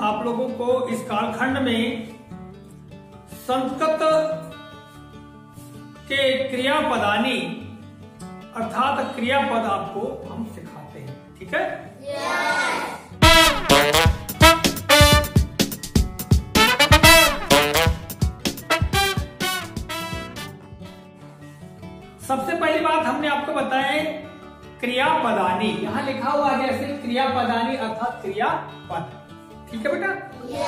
आप लोगों को इस कालखंड में संस्कृत के क्रियापदानी अर्थात क्रियापद आपको हम सिखाते हैं, ठीक है? सबसे पहली बात हमने आपको बताया है क्रियापदानी। यहां लिखा हुआ है जैसे क्रियापदानी अर्थात क्रियापद, ठीक है बेटा?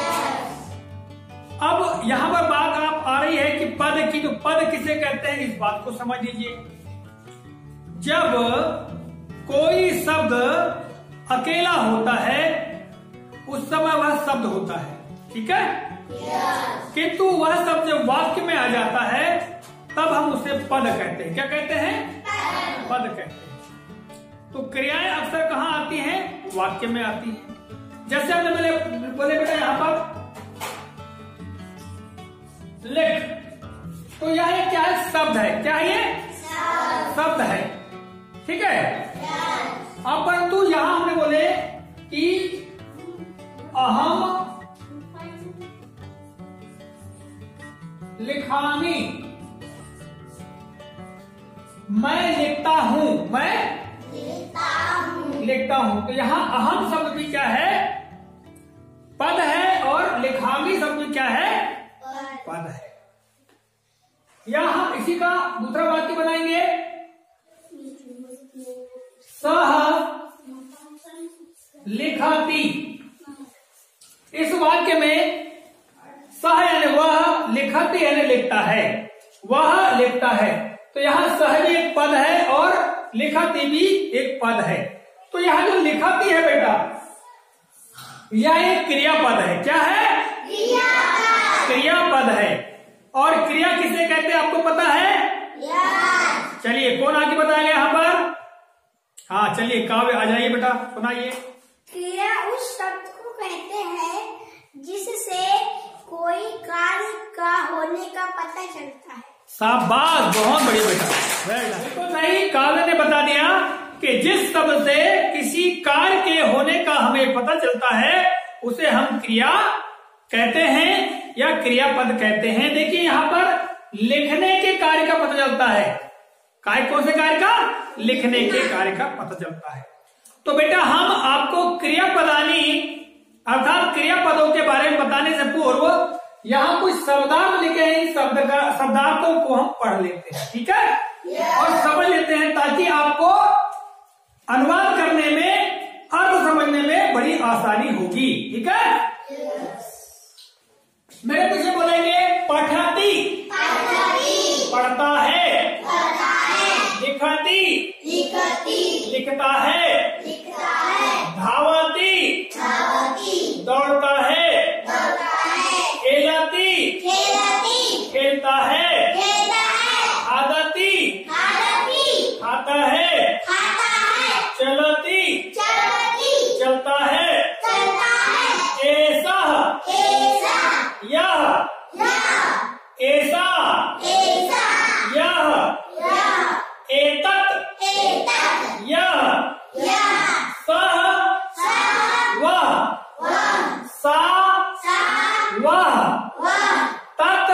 अब यहां पर बात आप आ रही है कि पद की, तो पद किसे कहते हैं इस बात को समझ लीजिए। जब कोई शब्द अकेला होता है उस समय वह शब्द होता है, ठीक है? किंतु वह शब्द जब वाक्य में आ जाता है तब हम उसे पद कहते हैं। क्या कहते हैं? पद कहते हैं। तो क्रियाएं अक्सर कहां आती हैं? वाक्य में आती हैं। जैसे हमने बोले बेटा यहां पर लिख, तो यह क्या है? शब्द है। क्या है ये? शब्द है, ठीक है? अब परंतु यहां हमने बोले कि अहम लिखामी, मैं लिखता हूं, मैं लिखता हूं। तो यहां अहम शब्द भी क्या है? पद है, और लिखामी शब्द भी क्या है? पद है। यहां हम इसी का दूसरा वाक्य बनाएंगे, सह लिखती। इस वाक्य में सह यानी वह, लिखती यानी लिखता है, वह लिखता है। तो यहां सह भी एक पद है और लिखती भी एक पद है। तो यहां जो लिखती है बेटा यह एक क्रियापद है। क्या है? क्रियापद है। और क्रिया किसे कहते हैं आपको पता है? चलिए कौन आगे बताएगा यहां पर? हाँ चलिए काव्य आ जाइए बेटा, सुनाइए। क्रिया उस शब्द को कहते हैं जिससे कोई कार्य का होने का पता चलता है। शाबाश, बहुत बढ़िया बेटा, बिल्कुल सही। काव्य ने बता दिया कि जिस शब्द से किसी कार्य के होने का हमें पता चलता है उसे हम क्रिया कहते हैं या क्रियापद कहते हैं। देखिए यहां पर लिखने के कार्य का पता चलता है। कार्य कौन से कार्य का? लिखने के कार्य का पता चलता है। तो बेटा हम आपको क्रियापदानी अर्थात क्रियापदों के बारे में बताने से पूर्व यहां कुछ शब्दार्थ लिखे हैं। इन शब्दार्थों को हम पढ़ लेते हैं, ठीक है? और समझ लेते हैं ताकि आपको अनुवाद करने में, अर्थ समझने में बड़ी आसानी होगी, ठीक है? मेरे पीछे बोलेंगे पठती, पढ़ता है, लिखती, लिखता है, धावती, दौड़ता है, खेलती, खेलता है, आदती, खाता है, चलती, चलता है, ऐसा, यह, ऐसा, यह, एतत्, यह, सह, वह, सा, वह, तत्,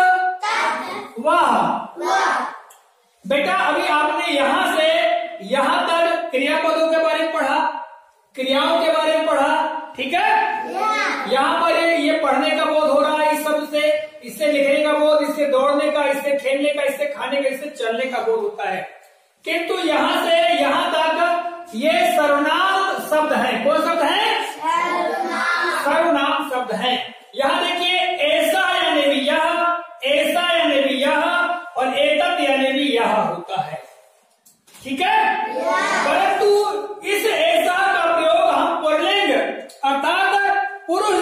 वह। बेटा अभी आपने यहां से यहां तक क्रियापदों के बारे में पढ़ा, क्रियाओं के बारे में पढ़ा, ठीक है? यहाँ पर ये पढ़ने का बोध हो रहा है इस शब्द से, इससे लिखने का बोध, इससे दौड़ने का, इससे खेलने का, इससे खाने का, इससे चलने का बोध होता है। किंतु यहां से यहां तक ये सर्वनाम शब्द है। कौन शब्द है? सर्वनाम शब्द है। यहां देखिए ऐसा यानी भी यह, ऐसा यानी भी यह, और एतत् यानी भी यह होता है, ठीक है? परंतु इस ऐसा का प्रयोग हम पुल्लिंग अर्थात पुरुष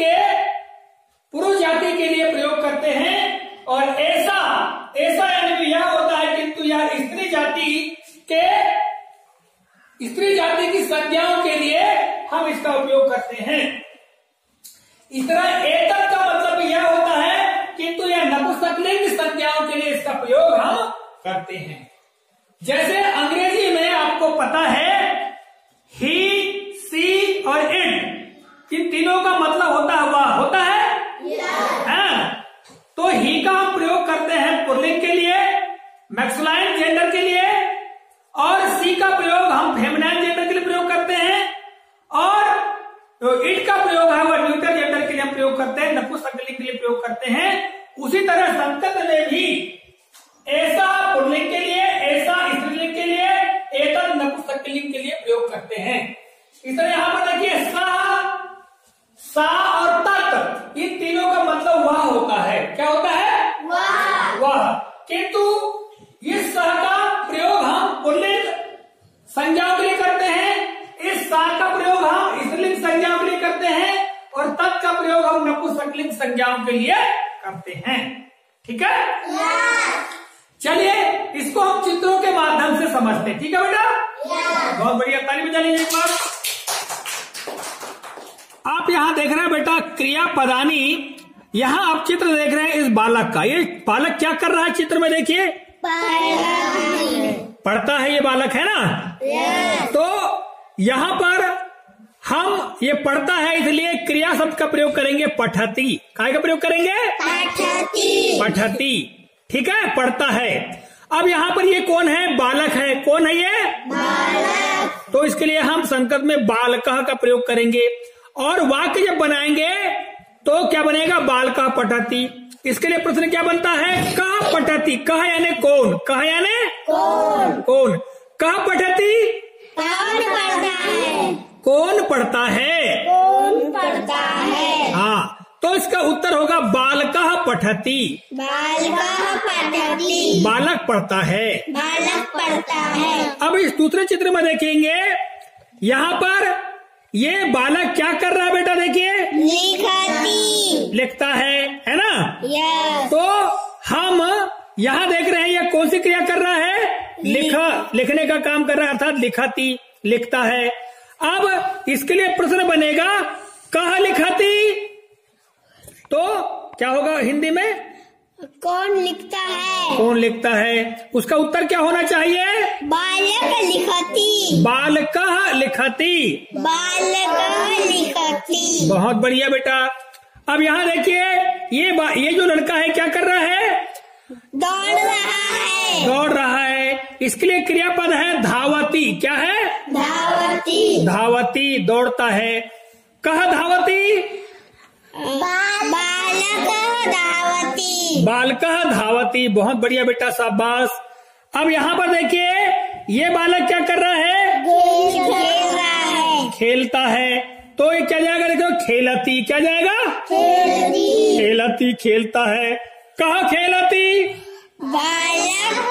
जाति के लिए प्रयोग करते हैं, और ऐसा यानी भी यह होता है, किंतु यह स्त्री जाति की संज्ञाओं के लिए हम इसका उपयोग करते हैं। इस तरह एतत् का मतलब यह होता है, किंतु यह नपुंसकलिंग संज्ञाओं के लिए इसका प्रयोग हम करते हैं। जैसे अंग्रेजी में आपको पता है ही, सी और इट, इन तीनों का मतलब होता है वह, होता है हाँ। तो ही का हम प्रयोग करते हैं पुल्लिंग के लिए, मैक्सुलाइन जेंडर के लिए, और सी का प्रयोग हम फेमिनाइन जेंडर के लिए प्रयोग करते हैं, और तो इट का प्रयोग है वह न्यूट्रल जेंडर के लिए हम प्रयोग करते हैं, नपुंसकलिंग के लिए प्रयोग करते हैं। उसी तरह संस्कृत में भी ऐसा पुल्लिंग के लिए, ऐसा स्त्रीलिंग के लिए, एतद नपुंसकलिंग के लिए प्रयोग करते हैं। इस तरह यहां पर देखिए सा और तत्, इन तीनों का मतलब वह होता है। क्या होता है? वह। किंतु इस सा का प्रयोग हम पुल्लिंग संज्ञाओं के लिए करते हैं, इस सा का प्रयोग हम स्त्रीलिंग संज्ञाओं के लिए करते हैं, और तत् का प्रयोग हम नपुंसकलिंग संज्ञाओं के लिए करते हैं। ठीक है? चलिए इसको हम चित्रों के माध्यम से समझते हैं। ठीक है बेटा? बहुत बढ़िया, ताली बजा लीजिए एक बार। आप यहाँ देख रहे हैं बेटा क्रियापदानी, यहाँ आप चित्र देख रहे हैं इस बालक का। ये बालक क्या कर रहा है चित्र में? देखिए पढ़ता है ये बालक, है ना? तो यहाँ पर हम ये पढ़ता है इसलिए क्रिया शब्द का प्रयोग करेंगे पठती। काय का प्रयोग करेंगे? पठती। ठीक है, पढ़ता है। अब यहाँ पर ये कौन है? बालक है। कौन है ये? बालक। तो इसके लिए हम संस्कृत में बालकः का प्रयोग करेंगे, और वाक्य जब बनाएंगे तो क्या बनेगा? बालकः पठति। इसके लिए प्रश्न क्या बनता है? कः पठति। कः यानी कौन? कः यानी कौन? कः पठति? कौन पढ़ता है? कौन पढ़ता है? हाँ, तो इसका उत्तर होगा बालकः पठति। बालकः पठति। बालक पढ़ता है। बालक पढ़ता है। अब इस दूसरे चित्र में देखेंगे, यहाँ पर ये बालक क्या कर रहा है बेटा? देखिए लिखता है ना? यस। तो हम यहाँ देख रहे हैं ये कौन सी क्रिया कर रहा है? लिखने का काम कर रहा है, अर्थात लिखती, लिखता है। अब इसके लिए प्रश्न बनेगा कहाँ लिखती, तो क्या होगा हिंदी में? कौन लिखता है? कौन लिखता है? उसका उत्तर क्या होना चाहिए? बालक लिखती। बालकः लिखति। बालकः लिखति। बहुत बढ़िया बेटा। अब यहाँ देखिए ये जो लड़का है क्या कर रहा है? दौड़ रहा है। दौड़ रहा है। इसके लिए क्रियापद है धावती। क्या है? धावती। धावती, दौड़ता है। कह धावती? बालकः धावती। बालकः धावती। बहुत बढ़िया बेटा, शाबाश। अब यहाँ पर देखिए ये बालक क्या कर रहा है? खेल रहा है। खेलता है। तो ये क्या जाएगा? देखो खेलती। क्या जाएगा? खेलती। खेलती, खेलता है। कहाँ खेलती? बालकः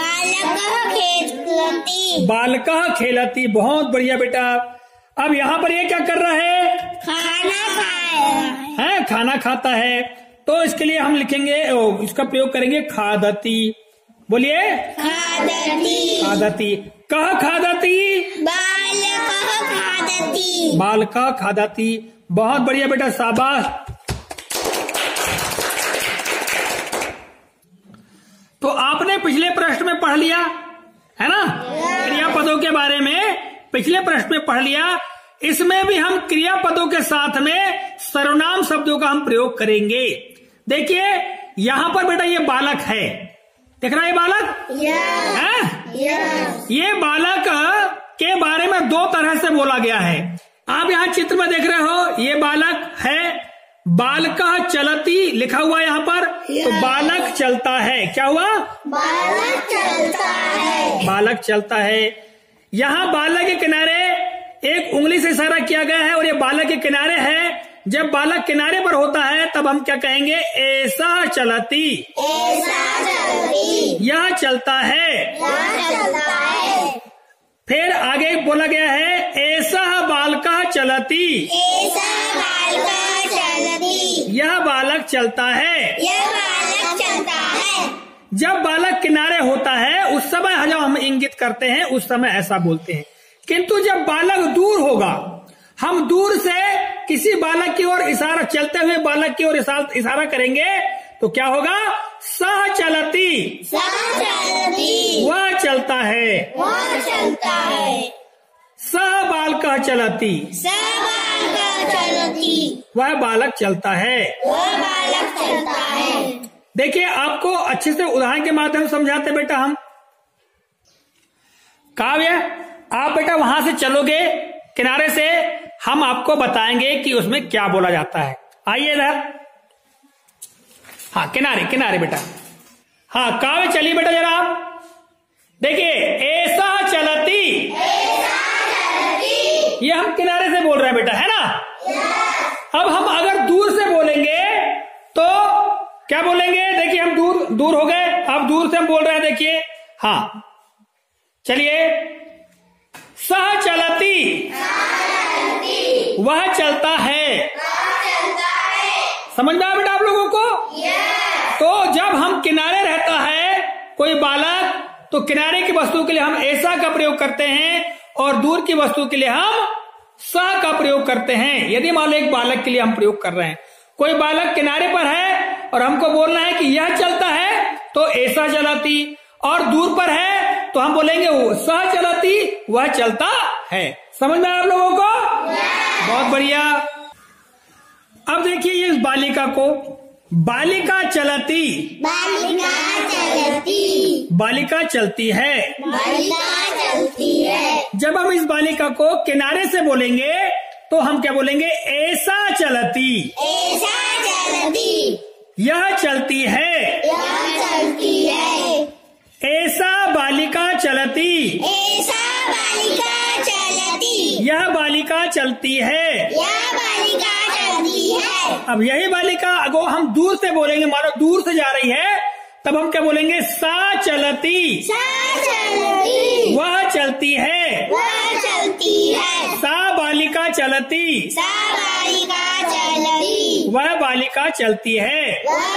खेलती। बालकः खेलती। बहुत बढ़िया बेटा। अब यहाँ पर ये क्या कर रहा है? खाना खा है, खाना खाता है। तो इसके लिए हम लिखेंगे, इसका प्रयोग करेंगे खादती। बोलिए खादती। खादती। कह खादती? बालकः खादती। बालकः खादती। बहुत बढ़िया बेटा, शाबाश। तो आपने पिछले प्रश्न में पढ़ लिया है ना, क्रियापदों के बारे में पिछले प्रश्न में पढ़ लिया। इसमें भी हम क्रियापदों के साथ में सर्वनाम शब्दों का हम प्रयोग करेंगे। देखिए यहाँ पर बेटा ये बालक है, देख रहा है ये बालक है? ये बालक के बारे में दो तरह से बोला गया है। आप यहाँ चित्र में देख रहे हो ये बालक है, बालकः चलती लिखा हुआ यहाँ पर, तो बालक चलता है। क्या हुआ? बालक चलता है। बालक चलता है। यहाँ बालक के किनारे एक उंगली से इशारा किया गया है और ये बालक के किनारे है। जब बालक किनारे पर होता है तब हम क्या कहेंगे? ऐसा चलती। ऐसा चलती। यह चलता है। यह चलता है। फिर आगे बोला गया है ऐसा बालकः चलती। ऐसा बालकः चलती। यह बालक चलता है। यह बालक चलता है। जब बालक किनारे होता है उस समय जब हम इंगित करते हैं उस समय ऐसा बोलते हैं। किंतु जब बालक दूर होगा, हम दूर से किसी बालक की ओर इशारा, चलते हुए बालक की ओर इशारा करेंगे तो क्या होगा? सह चलती। सह चलती। वह चलता है। वह चलता है। सह बालकः चलती। सह बालकः चलती। वह बालक चलता है। देखिए आपको अच्छे से उदाहरण के माध्यम से समझाते बेटा हम। काव्य, आप बेटा वहां से चलोगे किनारे से, हम आपको बताएंगे कि उसमें क्या बोला जाता है। आइए इधर, हाँ किनारे किनारे बेटा। हाँ काव्य चलिए बेटा जरा आप देखिए, ऐसा चलती, ये हम किनारे से बोल रहे हैं बेटा, है ना। अब हम अगर दूर से बोलेंगे तो क्या बोलेंगे? देखिए हम दूर हो गए, अब दूर से हम बोल रहे हैं, देखिए हाँ चलिए, सह चलती, वह चलता है। समझ में आया बेटा आप लोगों को? तो जब हम किनारे रहता है कोई बालक, तो किनारे की वस्तु के लिए हम ऐसा का प्रयोग करते हैं और दूर की वस्तु के लिए हम सा का प्रयोग करते हैं। यदि मान लो एक बालक के लिए हम प्रयोग कर रहे हैं, कोई बालक किनारे पर है और हमको बोलना है कि यह चलता है, तो ऐसा चलाती, और दूर पर है तो हम बोलेंगे वो सह चलाती, वह चलता है। समझ में आया आप लोगों को? बहुत बढ़िया। अब देखिए ये बालिका को, बालिका चलती, बालिका चलती है। जब हम इस बालिका को किनारे से बोलेंगे तो हम क्या बोलेंगे? ऐसा चलती, यह चलती है, ऐसा बालिका चलती, यह बालिका चलती है। अब यही बालिका अगर हम दूर से बोलेंगे, मानो दूर से जा रही है, तब हम क्या बोलेंगे? सा चलती, वह चलती है, सा बालिका चलती, वह बालिका चलती है।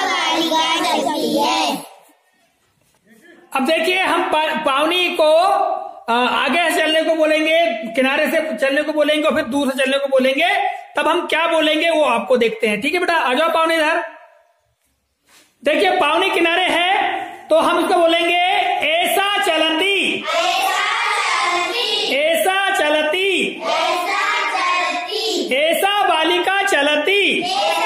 अब देखिए हम पावनी को आगे चलने को बोलेंगे, किनारे से चलने को बोलेंगे और फिर दूर से चलने को बोलेंगे, तब हम क्या बोलेंगे वो आपको देखते हैं। ठीक है बेटा, आ जाओ पावनी इधर। देखिए पावनी किनारे है तो हम इसको बोलेंगे ऐसा चलती, ऐसा चलती, ऐसा बालिका चलती।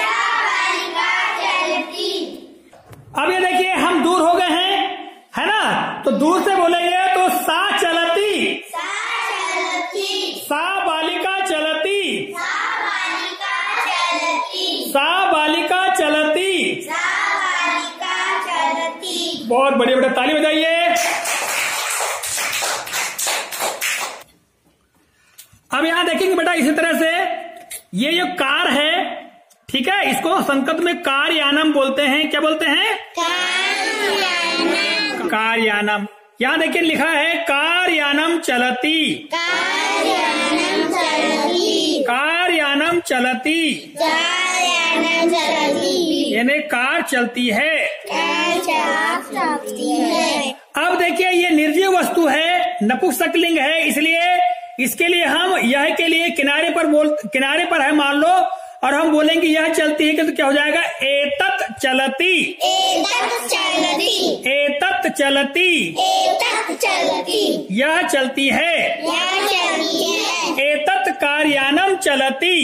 अब ये देखिए हम दूर हो गए हैं, है ना, तो दूर से बोलेंगे तो सा चलती, सा बालिका चलती, सा बालिका चलती। बहुत बढ़िया बेटा, ताली बजाइए। अब यहां देखेंगे बेटा इसी तरह से ये जो कार है, ठीक है, इसको संस्कृत में कारयानम बोलते हैं। क्या बोलते हैं? कारयानम। यहाँ देखिए लिखा है कारयानम चलती, कारयानम चलती, यानी कार चलती है। अब देखिए ये निर्जीव वस्तु है, नपुंसकलिंग है, इसलिए इसके लिए हम यह के लिए किनारे पर है मान लो, और हम बोलेंगे यह चलती है, तो क्या हो जाएगा? एतत् चलती, एतत् चलती, यह चलती है। एतत् कार्यानम चलती,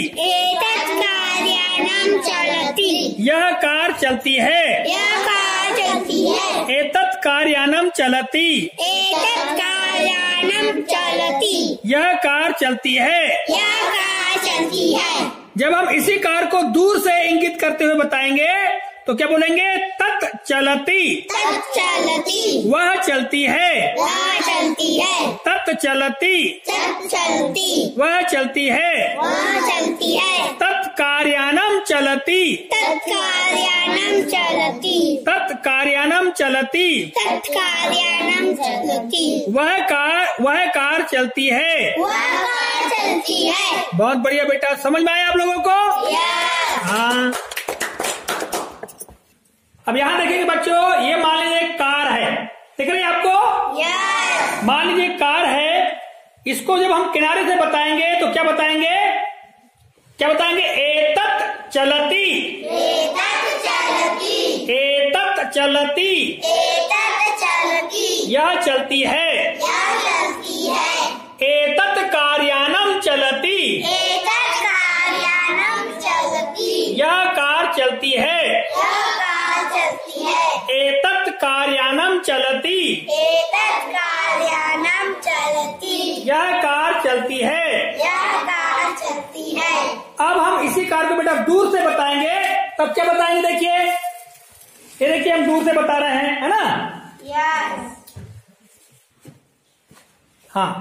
यह कार चलती है। एतत् कार्यानम चलती, यह कार चलती है। जब हम इसी कार को दूर से इंगित करते हुए बताएंगे तो क्या बोलेंगे? तत् चलती, वह चलती है, तत् चलती, वह चलती है। तत्कार्यानम चलती, तत्कार्यानम चलती, वह कार चलती है। बहुत बढ़िया बेटा, समझ में आया आप लोगों को? हाँ। अब यहाँ देखेंगे बच्चों, ये मान लीजिए कार है, दिख रही है आपको? मान लीजिए कार है, इसको जब हम किनारे से बताएंगे तो क्या बताएंगे? क्या बताएंगे? एतत् चलती, एतत् चलती, यह चलती है। एतत् कार्यानम चलती, यह कार चलती है। यह कार चलती है। एतत् कार्यानम चलति। एतत् कार्यानम चलति। यह कार चलती है। यह कार चलती है। अब हम इसी कार को बेटा दूर से बताएंगे। तब क्या बताएंगे? देखिए, ये देखिए हम दूर से बता रहे हैं, है ना? यस। हाँ,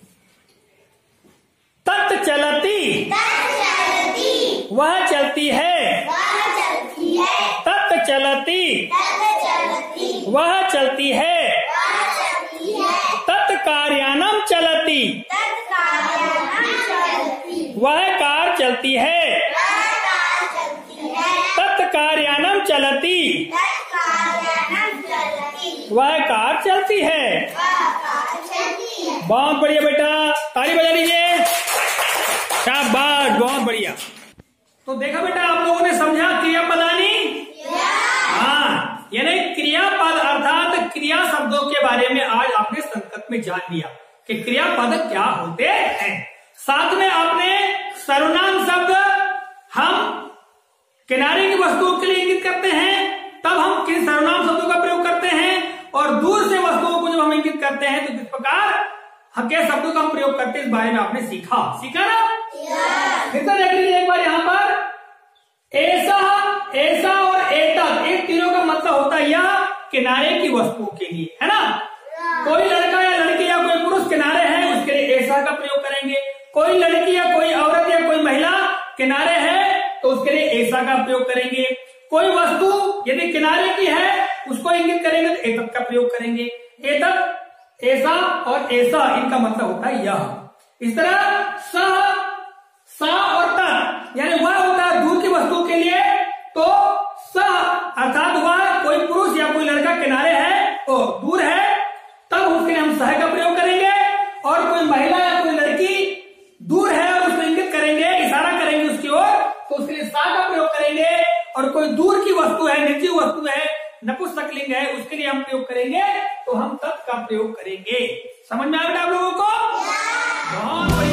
तत् चलती। तत् चलती। वह चलती है। वह चलती है। तत् चलती। तत् चलती। वह चलती है। वह चलती है। तत् कार्यानम चलति। तत् कार्यानम चलति। वह कार चलती है। वह कार चलती है। तत् कार्यानम चलति। तत् कार्यानम चलति। वह कार चलती है। वह कार चलती है। बहुत बढ़िया बेटा, ताली बजा लीजिए। शाबाश, बहुत बढ़िया। तो देखा बेटा, आप लोगों ने समझा क्रियापदानी? हाँ, यानी क्रियापद अर्थात क्रिया शब्दों के बारे में आज आपने संकल्प में जान लिया कि क्रियापद क्या होते हैं। साथ में आपने सर्वनाम शब्द हम किनारे की वस्तुओं के लिए इंगित करते हैं, तब हम किन सर्वनाम शब्दों का प्रयोग करते हैं, और दूर से वस्तुओं को जब हम इंगित करते हैं तो किस प्रकार हम क्या शब्दों का हम प्रयोग करते हैं, इस बारे में आपने सीखा ना? फिर से देख लीजिए एक बार यहाँ पर, ऐसा, ऐसा और एतत्, एक तीनों का मतलब होता है यह किनारे की वस्तुओं के लिए, है ना? कोई लड़का या लड़की या कोई पुरुष किनारे है, उसके लिए ऐसा का प्रयोग करेंगे। कोई लड़की या कोई औरत या कोई महिला किनारे है तो उसके लिए ऐसा का प्रयोग करेंगे। कोई वस्तु यदि किनारे की है उसको इंगित करेंगे तो एतत् का प्रयोग करेंगे। एतत्, ऐसा और ऐसा, इनका मतलब होता है यह। इस तरह सह, सा और तत्, यानी वह होता है दूर की वस्तु के लिए, तो सह अर्थात वह कोई पुरुष या कोई लड़का किनारे है तो दूर है, तब उसके लिए हम सह का प्रयोग करेंगे। और कोई महिला या कोई लड़की दूर है और उसको इंगित करेंगे, इशारा करेंगे उसकी ओर, तो उसके लिए सा का प्रयोग करेंगे। और कोई दूर की वस्तु है, निर्जीव वस्तु है, नपुंसकलिंग है, उसके लिए हम प्रयोग करेंगे तो हम तत् का प्रयोग करेंगे। समझ में आया बेटा आप लोगों को? बहुत